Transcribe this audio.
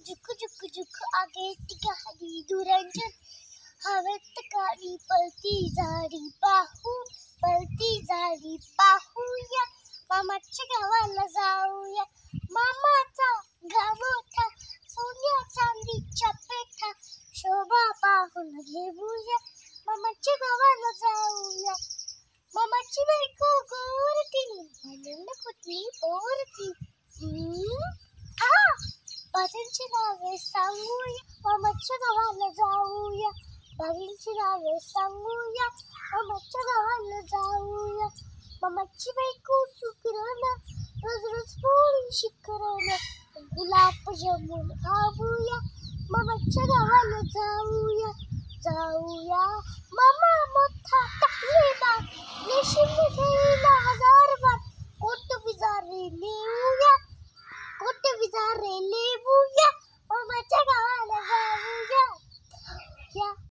झुक झुक झुक आगे गाडी दुरंजन हवेत गाडी पळती झाडी पाहूया मामाच्या गावाला जाऊया मामाचा गाव मोठा सोन्या चांदीच्या पेठा शोभा पाहून घेऊया मामाच्या गावाला जाऊया मामाची बायको गोरती म्हणून कुठली पोरती बाजींची नावे सांगूया मामाच्या गावाला जाऊया बाजींची नावे सांगूया मामाच्या गावाला जाऊया मामाची बायको सुकराना रोज रोज पोळी शिकराना गुलाब जामुन खाऊया मामाच्या गावाला जाऊया मामा मोठा टाकलेला लेशिम घेईला 1000 बार कोट विजारे लेऊया मामाच्या गावाला जाऊया